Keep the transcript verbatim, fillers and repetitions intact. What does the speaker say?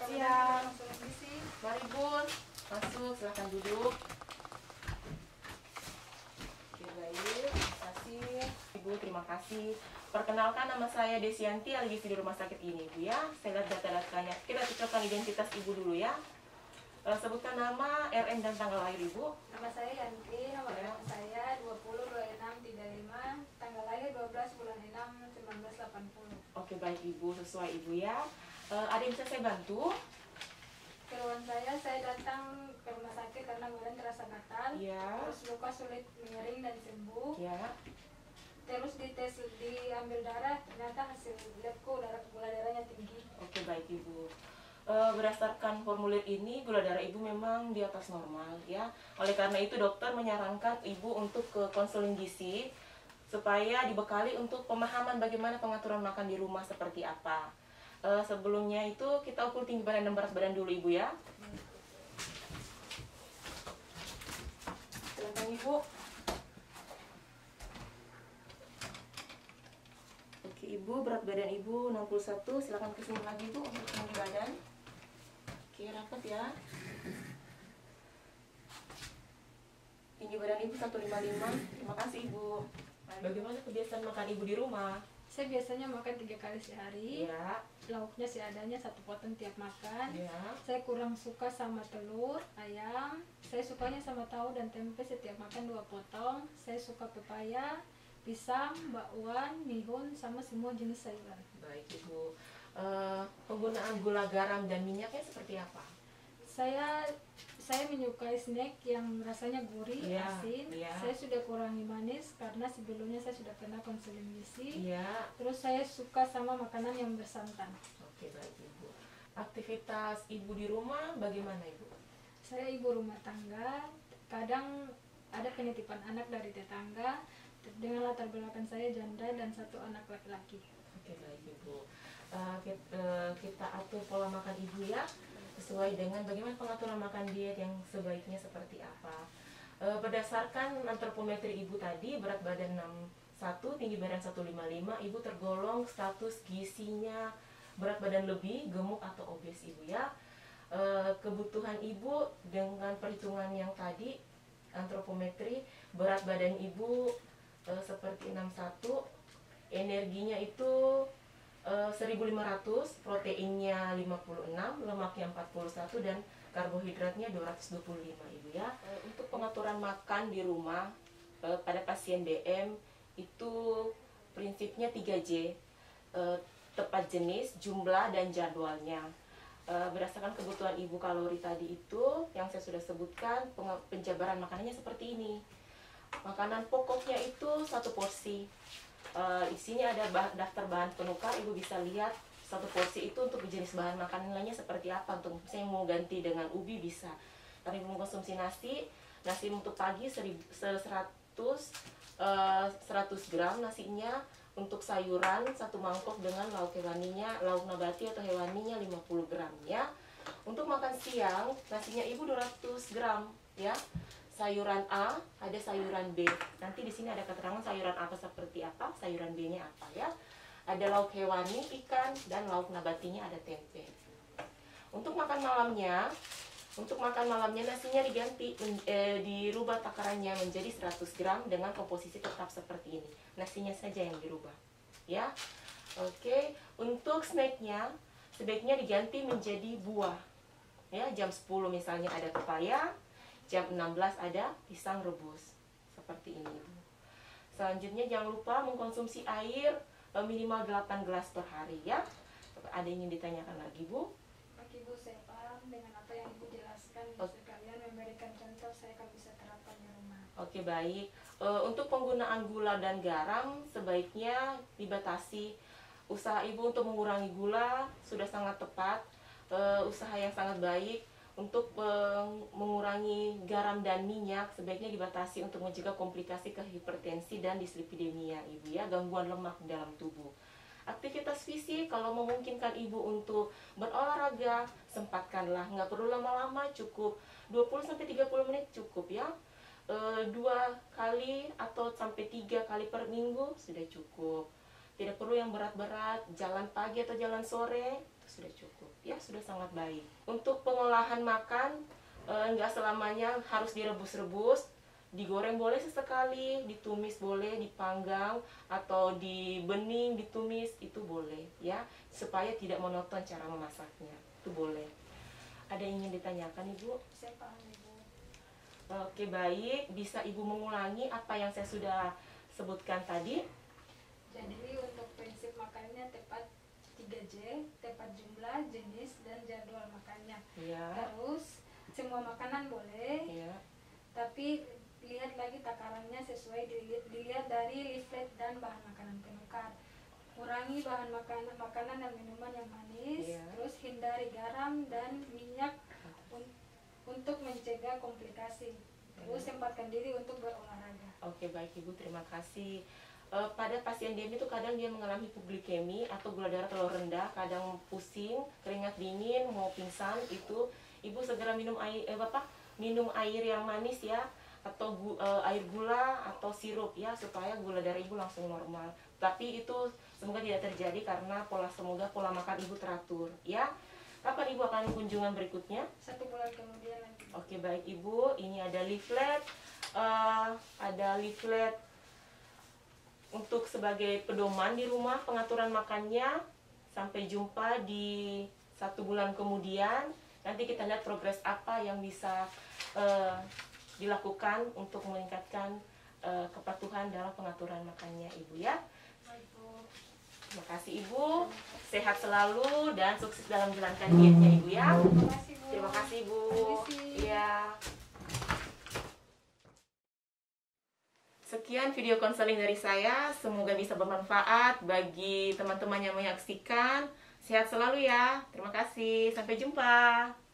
siang. Mari Bun, masuk, silahkan duduk. Oke, baik, terima kasih. Ibu, terima kasih. Perkenalkan, nama saya Desianti, lagi di rumah sakit ini, Ibu ya. Saya lihat data-datanya. Kita cocokkan identitas Ibu dulu ya. Sebutkan nama, R N dan tanggal lahir Ibu. Nama saya Yanti, nomor Ya. telepon saya dua nol dua enam tiga lima, tanggal lahir dua belas bulan enam seribu sembilan ratus delapan puluh. Oke, baik Ibu, sesuai Ibu ya. Uh, ada yang bisa saya bantu? Keluhan saya, saya datang ke rumah sakit karena badan terasa gatal, Ya. terus luka sulit mengering dan sembuh. Ya. Terus dites, diambil darah, ternyata hasil labku darah gula darahnya tinggi. Oke, baik Ibu. Uh, berdasarkan formulir ini, gula darah Ibu memang di atas normal ya. Oleh karena itu dokter menyarankan Ibu untuk ke konseling gizi supaya dibekali untuk pemahaman bagaimana pengaturan makan di rumah seperti apa. Uh, sebelumnya itu kita ukur tinggi badan dan berat badan dulu Ibu ya. Silakan Ibu. Oke Ibu, berat badan Ibu enam puluh satu. Silakan kesini lagi Bu untuk tinggi badan. Oke, rapat ya. Tinggi badan Ibu seratus lima puluh lima. Terima kasih Ibu. Bagaimana kebiasaan makan Ibu di rumah? Saya biasanya makan tiga kali sehari. Ya. Lauknya seadanya, satu potong tiap makan. Ya. Saya kurang suka sama telur, ayam. Saya sukanya sama tahu dan tempe setiap makan dua potong. Saya suka pepaya, pisang, bakwan, mihun, sama semua jenis sayuran. Baik Ibu. Uh, penggunaan gula, garam, dan minyaknya seperti apa? Saya saya menyukai snack yang rasanya gurih, Ya, asin. ya. Saya sudah kurangi manis karena sebelumnya saya sudah pernah konseling gizi. Ya. Terus saya suka sama makanan yang bersantan. Oke, baik Ibu. Aktivitas Ibu di rumah bagaimana Ibu? Saya ibu rumah tangga. Kadang ada penitipan anak dari tetangga. Dengan latar belakang saya janda dan satu anak laki-laki. Oke, baik Ibu. Uh, kita, uh, kita atur pola makan Ibu ya, sesuai dengan bagaimana pengaturan makan diet yang sebaiknya seperti apa. Uh, berdasarkan antropometri Ibu tadi, berat badan enam puluh satu, tinggi badan seratus lima puluh lima, Ibu tergolong status gizinya berat badan lebih, gemuk atau obes Ibu ya. Uh, kebutuhan Ibu dengan perhitungan yang tadi, antropometri, berat badan Ibu uh, seperti enam puluh satu, energinya itu Uh, seribu lima ratus, proteinnya lima puluh enam, lemaknya empat puluh satu, dan karbohidratnya dua ratus dua puluh lima Ibu ya. Uh, untuk pengaturan makan di rumah uh, pada pasien D M itu prinsipnya tiga J, uh, tepat jenis, jumlah, dan jadwalnya. Uh, berdasarkan kebutuhan Ibu kalori tadi itu yang saya sudah sebutkan, penjabaran makanannya seperti ini. Makanan pokoknya itu satu porsi. Uh, isinya ada bah daftar bahan penukar, Ibu bisa lihat satu porsi itu untuk jenis bahan makanan lainnya seperti apa. Untuk saya mau ganti dengan ubi bisa. Tapi mau konsumsi nasi, nasi untuk pagi seratus, uh, seratus gram nasinya. Untuk sayuran satu mangkok dengan lauk hewaninya, lauk nabati atau hewaninya lima puluh gram ya. Untuk makan siang nasinya Ibu dua ratus gram ya. Sayuran A, ada sayuran B. Nanti di sini ada keterangan sayuran apa seperti apa, sayuran B-nya apa ya. Ada lauk hewani, ikan, dan lauk nabatinya ada tempe. Untuk makan malamnya, untuk makan malamnya nasinya diganti, eh, dirubah takarannya menjadi seratus gram dengan komposisi tetap seperti ini. Nasinya saja yang dirubah, ya. Oke, untuk snacknya sebaiknya diganti menjadi buah. Ya, jam sepuluh misalnya ada pepaya. Jam enam belas ada pisang rebus. Seperti ini Ibu. Selanjutnya jangan lupa mengkonsumsi air minimal delapan gelas per hari ya. Ada yang ingin ditanyakan lagi Bu? Bagi Ibu, saya paham dengan apa yang Ibu jelaskan. Oke. Sekalian memberikan contoh, saya akan bisa terapkan di rumah. Oke, baik. E, untuk penggunaan gula dan garam sebaiknya dibatasi. Usaha Ibu untuk mengurangi gula sudah sangat tepat. E, usaha yang sangat baik. Untuk mengurangi garam dan minyak sebaiknya dibatasi untuk mencegah komplikasi ke hipertensi dan dislipidemia Ibu ya, gangguan lemak dalam tubuh. Aktivitas fisik kalau memungkinkan Ibu untuk berolahraga, sempatkanlah, nggak perlu lama-lama, cukup dua puluh sampai tiga puluh menit cukup ya. E, dua kali atau sampai tiga kali per minggu sudah cukup. Tidak perlu yang berat-berat, jalan pagi atau jalan sore itu sudah cukup ya. sudah sangat baik. Untuk pengolahan makan, eh, nggak selamanya harus direbus-rebus, digoreng boleh sesekali, ditumis boleh, dipanggang atau dibening, ditumis itu boleh ya, supaya tidak monoton cara memasaknya. Itu boleh. Ada yang ingin ditanyakan Ibu? Saya paham Ibu. Oke, baik. Bisa Ibu mengulangi apa yang saya sudah sebutkan tadi? Jadi untuk prinsip makannya tepat tiga J, tepat jumlah, jenis, dan jadwal makannya. Ya. Terus semua makanan boleh, Ya. tapi lihat lagi takarannya sesuai dilihat, dilihat dari leaflet dan bahan makanan penukar. Kurangi bahan makanan makanan dan minuman yang manis, Iya. terus hindari garam dan minyak un- untuk mencegah komplikasi. Terus sempatkan diri untuk berolahraga. Oke, baik Ibu, terima kasih. E, pada pasien D M itu kadang dia mengalami hipoglikemi atau gula darah terlalu rendah, kadang pusing, keringat dingin, mau pingsan, itu Ibu segera minum air, eh, apa? Minum air yang manis ya, atau gu, e, air gula atau sirup ya, supaya gula darah Ibu langsung normal. Tapi itu semoga tidak terjadi karena pola semoga pola makan Ibu teratur ya. Kapan Ibu akan kunjungan berikutnya? Satu bulan kemudian lagi. Oke, baik Ibu, ini ada leaflet, uh, ada leaflet untuk sebagai pedoman di rumah pengaturan makannya. Sampai jumpa di satu bulan kemudian. Nanti kita lihat progres apa yang bisa uh, dilakukan untuk meningkatkan uh, kepatuhan dalam pengaturan makannya Ibu ya. Baik, Bu. Terima kasih Ibu, sehat selalu dan sukses dalam menjalankan dietnya Ibu ya. Terima kasih Bu. Terima kasih Bu. Permisi. Iya. Sekian video konseling dari saya, semoga bisa bermanfaat bagi teman-teman yang menyaksikan. Sehat selalu ya. Terima kasih. Sampai jumpa.